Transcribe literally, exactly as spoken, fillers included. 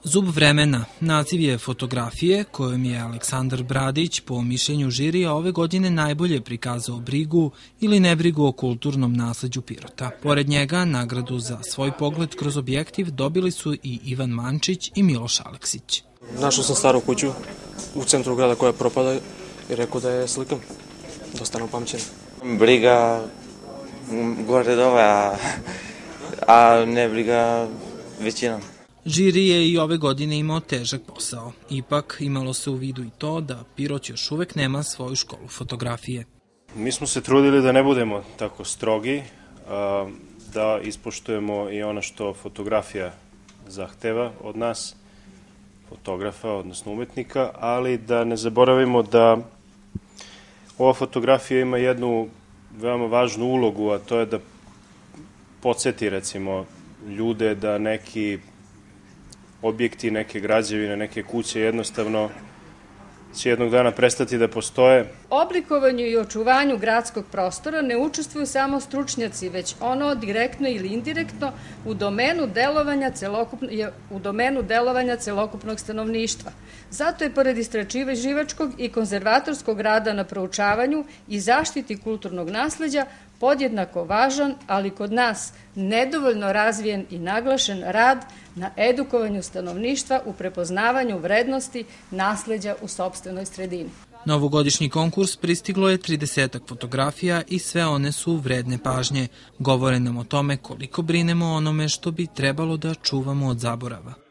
Zub vremena naziv je fotografije kojom je Aleksandar Bradić po mišljenju žirija ove godine najbolje prikazao brigu ili nebrigu o kulturnom nasleđu Pirota. Pored njega, nagradu za svoj pogled kroz objektiv dobili su i Ivan Mančić i Miloš Aleksić. Našao sam staru kuću u centru grada koja propada i rekao da je slikam, da ostane upamćena. Briga gore dole, a, a ne briga većinom. Žiri je i ove godine imao težak posao. Ipak imalo se u vidu i to da Pirot još uvek nema svoju školu fotografije. Mi smo se trudili da ne budemo tako strogi, da ispoštujemo i ono što fotografija zahteva od nas, fotografa, odnosno umetnika, ali da ne zaboravimo da ova fotografija ima jednu veoma važnu ulogu, a to je da podsjeti, recimo, ljude da neki objekti, neke građevine, neke kuće jednostavno će jednog dana prestati da postoje. Oblikovanju i očuvanju gradskog prostora ne učestvuju samo stručnjaci, već ono direktno ili indirektno u domenu delovanja celokupno, u domenu delovanja celokupnog stanovništva. Zato je pored istraživačkog i konzervatorskog rada na proučavanju i zaštiti kulturnog nasleđa podjednako važan, ali kod nas nedovoljno razvijen i naglašen rad na edukovanju stanovništva u prepoznavanju vrednosti nasleđa u sopstvenoj sredini. Na ovogodišnji konkurs pristiglo je tridesetak fotografija i sve one su vredne pažnje. Govore nam o tome koliko brinemo o onome što bi trebalo da čuvamo od zaborava.